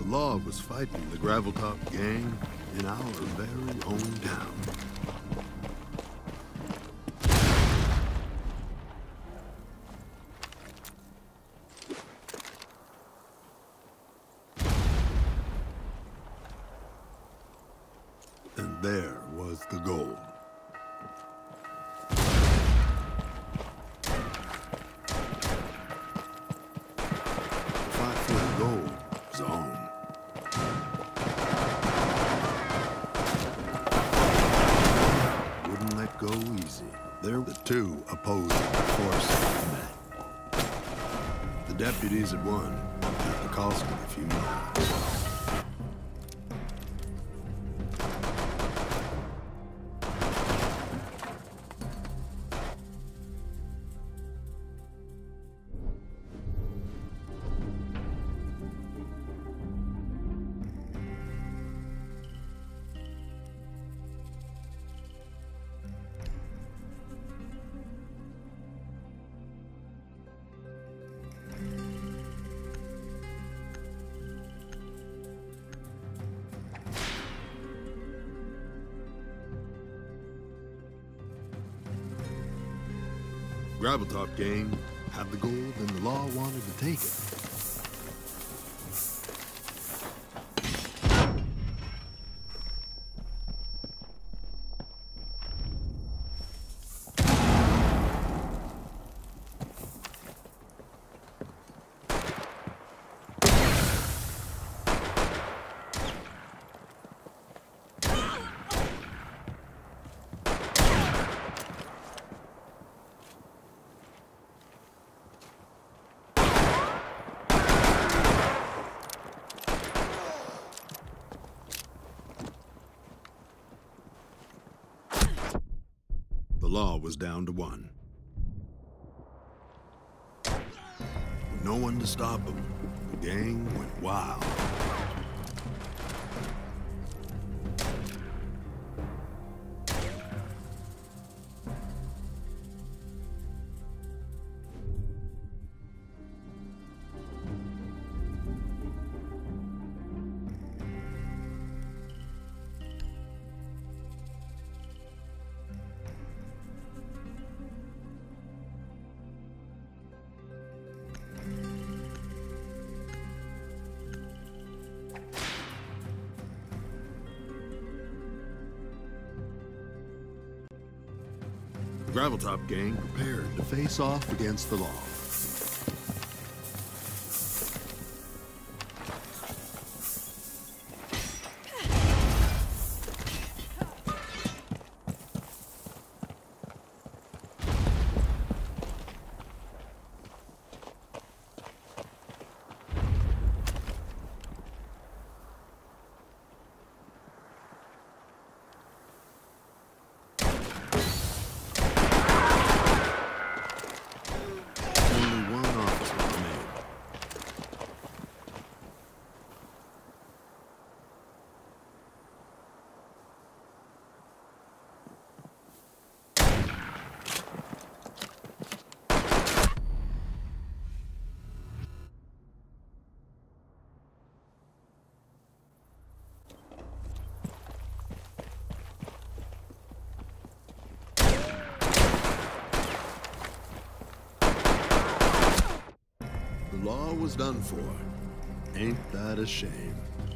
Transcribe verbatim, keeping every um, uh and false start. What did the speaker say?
law was fighting the Graveltop gang in our very own town. And there was the gold. Go easy. There were two opposing forces met. The deputies had won at the cost of a few lives. Graveltop gang had the gold and the law wanted to take it. The law was down to one. With no one to stop him, the gang went wild. The Graveltop gang prepared to face off against the law. The law was done for. Ain't that a shame?